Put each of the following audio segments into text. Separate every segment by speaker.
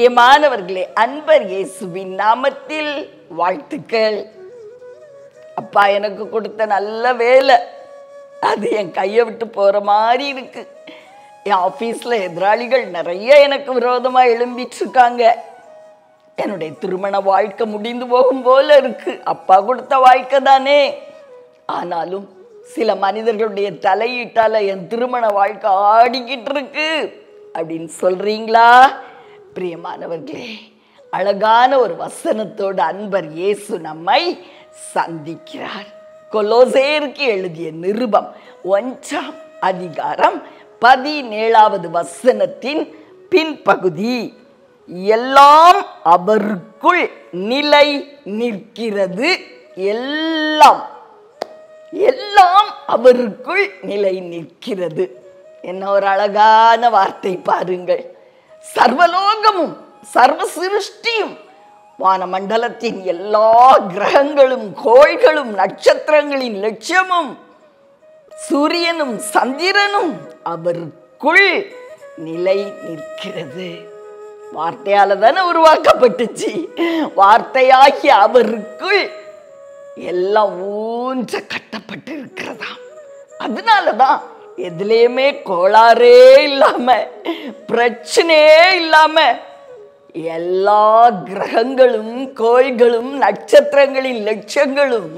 Speaker 1: பிரியமானவர்களே, அன்பர் இயேசுவின் நாமத்தில் வாழ்த்துக்கள். அப்பா எனக்கு கொடுத்த நல்ல வேலை, அது என் கையை விட்டு போற மாதிரி இருக்கு. என் ஆபீஸ்ல எதிராளிகள் நிறைய எனக்கு விரோதமா எழும்பிட்டு இருக்காங்க. என்னுடைய திருமண வாழ்க்கை முடிந்து போகும் போல இருக்கு. அப்பா கொடுத்த வாழ்க்கை தானே, ஆனாலும் சில மனிதர்களுடைய தலையீட்டால என் திருமண வாழ்க்கை ஆடிக்கிட்டு இருக்கு அப்படின்னு சொல்றீங்களா? பிரியமானவர்களே, அழகான ஒரு வசனத்தோடு அன்பர் இயேசு நம்மை சந்திக்கிறார். கொலோசேயருக்கு எழுதிய நிருபம் 1ஆம் அதிகாரம் 17வது வசனத்தின் பின்பகுதி, எல்லாம் அவருக்குள் நிலை நிற்கிறது. எல்லாம் அவருக்குள் நிலை நிற்கிறது. என்ன ஒரு அழகான வார்த்தை பாருங்கள். சர்வலோகமும் சர்வ சிருஷ்டியும் வானமண்டலத்தின் எல்லா கிரகங்களும் கோள்களும் நட்சத்திரங்களின் லட்சியமும் சூரியனும் சந்திரனும் அவருக்குள் நிலை நிற்கிறது. வார்த்தையால தானே உருவாக்கப்பட்டுச்சு. வார்த்தையாகிய அவருக்குள் எல்லாம் ஊன்ற கட்டப்பட்டு இருக்கிறதாம். அதனாலதான் எதுலேயுமே கோளாறே இல்லாம, பிரச்சனையே இல்லாம, எல்லா கிரகங்களும் கோள்களும் நட்சத்திரங்களின் லட்சங்களும்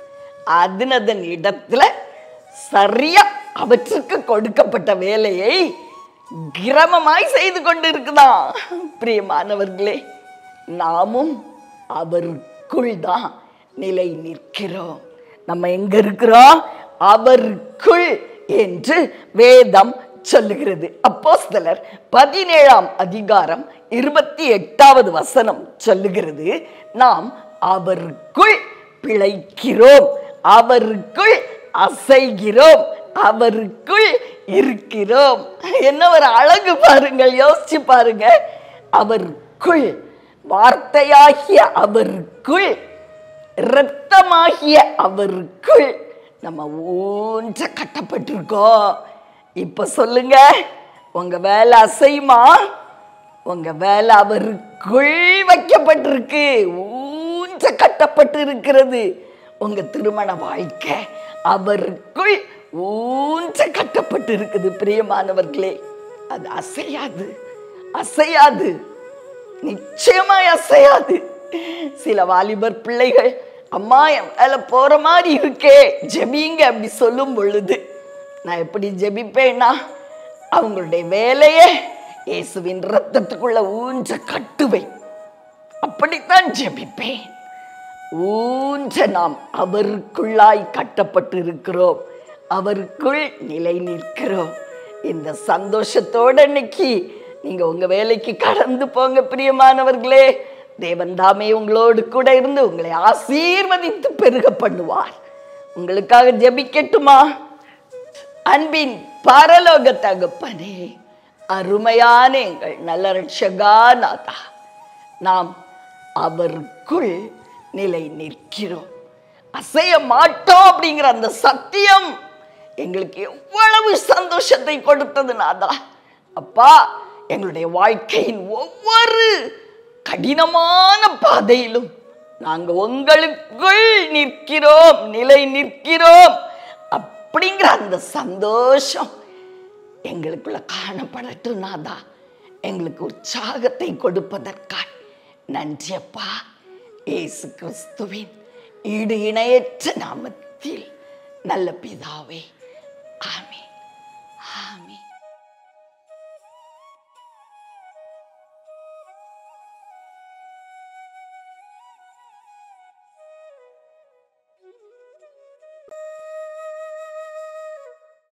Speaker 1: அதன் இடத்துல சரியா அவற்றுக்கு கொடுக்கப்பட்ட வேலையை கிரமமாய் செய்து கொண்டிருக்குதான். பிரியமானவர்களே, நாமும் அவருக்குள் தான் நிலை நிற்கிறோம். நம்ம எங்க இருக்கிறோம்? அவருக்குள் என்று வேதம் சொல்லுகிறது. அப்போஸ்தலர் 17ஆம் அதிகாரம் 28வது வசனம் சொல்லுகிறது, நாம் அவருக்குள் பிழைக்கிறோம், அவருக்குள் அசைகிறோம், அவருக்குள் இருக்கிறோம். என்ன ஒரு அழகு பாருங்கள், யோசிச்சு பாருங்க. அவருக்குள், வார்த்தையாகிய அவருக்குள், இரத்தமாகிய அவருக்குள் நம்ம ஊன்ற கட்டப்பட்டிருக்கோம். இப்ப சொல்லுங்க, உங்க வேலை அசையுமா? உங்க வேலை அவருக்குள் வைக்கப்பட்டிருக்கு, ஊன்ற கட்டப்பட்டு இருக்கிறது. உங்க திருமண வாழ்க்கை அவருக்குள் ஊன்ற கட்டப்பட்டு இருக்குது. பிரியமானவர்களே, அது அசையாது, அசையாது, நிச்சயமாய் அசையாது. சில வாலிபர் பிள்ளைகள், அம்மா என் வேலை போற மாதிரி இருக்கே, ஜெபிங்க அப்படி சொல்லும் பொழுது நான் எப்படி ஜெபிப்பேன்னா, அவங்களுடைய வேலையை இயேசுவின் ரத்தத்துக்குள்ள ஊன்ற கட்டுவேன், அப்படித்தான் ஜெபிப்பேன். ஊன்ற நாம் அவருக்குள்ளாய் கட்டப்பட்டு இருக்கிறோம், அவருக்குள் நிலை நிற்கிறோம். இந்த சந்தோஷத்தோட இன்னைக்கு நீங்க உங்க வேலைக்கு கடந்து போங்க. பிரியமானவர்களே, தேவன் தாமே உங்களோடு கூட இருந்து உங்களை ஆசீர்வதித்து பெருக பண்ணுவார். உங்களுக்காக ஜெபிக்கட்டுமா? அன்பின் பரலோக தகப்பனே, அருமையான எங்கள் நல்ல ரட்சகா நாதா, நாம் அவருக்குள் நிலை நிற்கிறோம், அசைய மாட்டோம் அப்படிங்கிற அந்த சத்தியம் எங்களுக்கு எவ்வளவு சந்தோஷத்தை கொடுத்தது நாதா. அப்பா, எங்களுடைய வாழ்க்கையின் ஒவ்வொரு கடினமான பாதையிலும் நாங்க உங்களுக்குள் நிற்கிறோம், நிலை நிற்கிறோம் அப்படிங்கிற அந்த சந்தோஷம் எங்களுக்குள்ள காணப்படட்டும் நாதா. எங்களுக்கு உற்சாகத்தை கொடுப்பதற்காக நன்றி அப்பா. இயேசு கிறிஸ்துவின் ஈடு இணையற்ற நாமத்தில் நல்ல பிதாவே, ஆமென்.